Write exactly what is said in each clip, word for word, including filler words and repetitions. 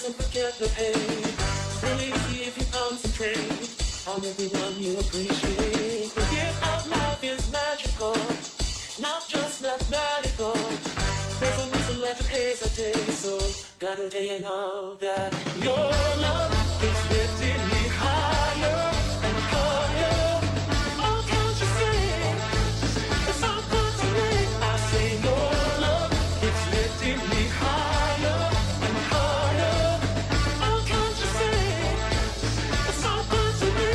lovers and forget the pain. Really easy if you concentrate on everyone you appreciate. The gift of life is magical, not just mathematical. There's a reason left to hesitate, so gotta let you know that your love is lifting me higher and higher. Oh, can't you see? It's so good to me. I say your love is lifting me higher and higher. Oh, can't you see? It's so good to me.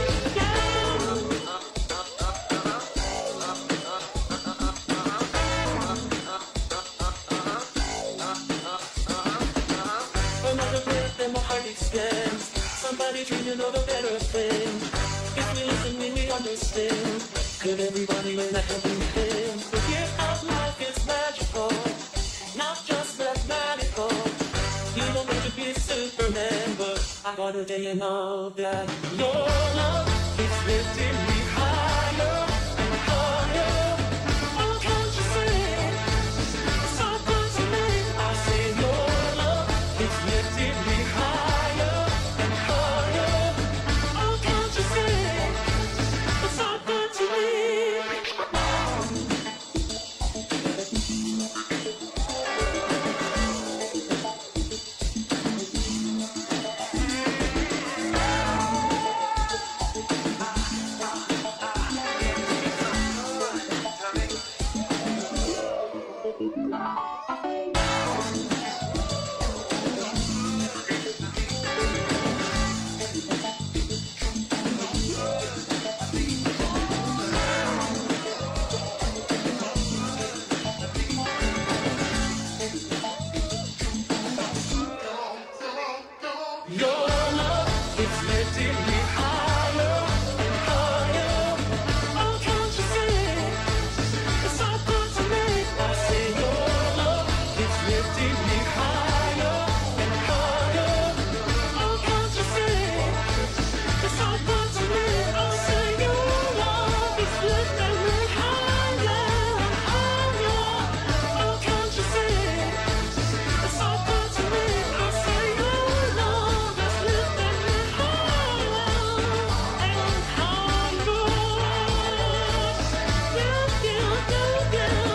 Another breath and my heart extends. Somebody dreaming of a better thing. If we listen, when we understand. Could everybody learn a helping hand? The gift of life is magical, not just mathematical. You don't need to be Superman, but I gotta let you know that your love is lifting me higher and higher. Oh, can't you see? It's so good to me. I say your love is lifting me higher and higher. Oh, can't you see? It's so good to me. Your love is lifting me higher and higher. Oh, can't you see? It's so good to me. I say your love is lifting me higher and higher. Oh, can't you see? It's so good to me. I say your love is lifting me higher and higher. Oh, can't you see? It's so good to me. I say your love is lifting me higher and higher. Yeah, yeah, yeah,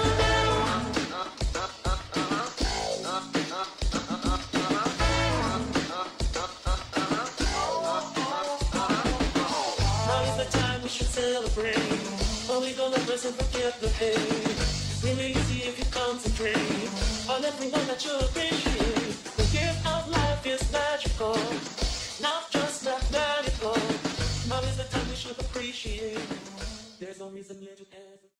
Now is the time we should celebrate. Only the lovers and forget the hate. Really easy if you concentrate on everyone that you appreciate. The gift of life is magical, not just mathematical. Now is the time we should appreciate. There's no reason yet to hesitate.